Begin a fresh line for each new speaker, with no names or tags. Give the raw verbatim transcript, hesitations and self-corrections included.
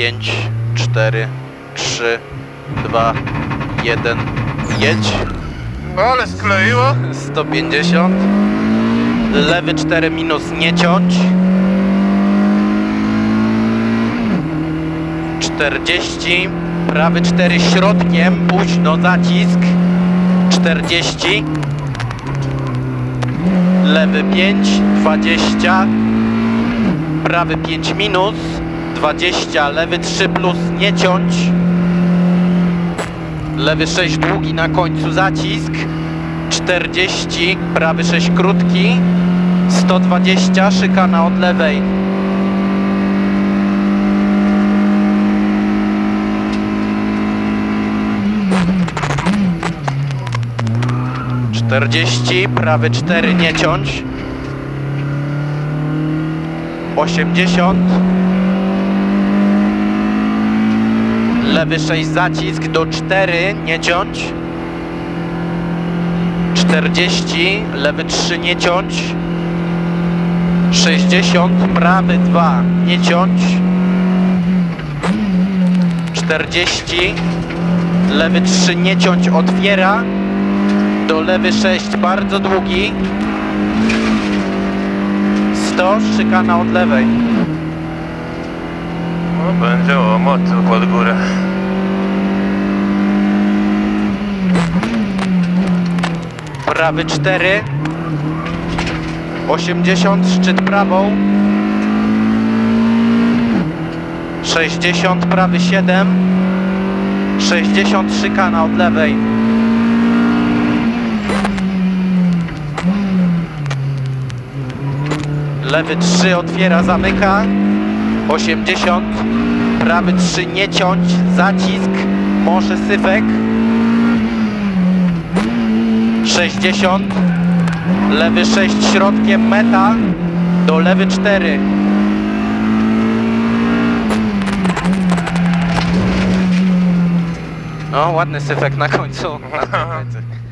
pięć, cztery, trzy, dwa, jeden, jedź.
No ale skleiło.
sto pięćdziesiąt. Lewy cztery minus, nie ciąć. czterdzieści. Prawy cztery środkiem, późno, zacisk. czterdzieści. Lewy pięć, dwadzieścia. Prawy pięć minus, dwadzieścia. Lewy trzy plus, nie ciąć. Lewy sześć długi, na końcu zacisk. czterdzieści. Prawy sześć krótki. sto dwadzieścia. Szykana od lewej. czterdzieści. Prawy cztery, nie ciąć. osiemdziesiąt. Lewy sześć zacisk do cztery, nie ciąć. czterdzieści. Lewy trzy, nie ciąć. sześćdziesiąt. Prawy dwa, nie ciąć. czterdzieści. Lewy trzy, nie ciąć, otwiera. Do lewy sześć, bardzo długi. sto. Szykana od lewej.
No będzie łomotu pod górę.
Prawy cztery. osiemdziesiąt. Szczyt prawą. sześćdziesiąt. Prawy siedem. sześćdziesiąt. Szykana od lewej. Lewy trzy, otwiera, zamyka. osiemdziesiąt. Prawy trzy, nie ciąć, zacisk, może syfek. sześćdziesiąt. Lewy sześć środkiem, meta. Do lewy cztery. No, ładny syfek na końcu. Na końcu.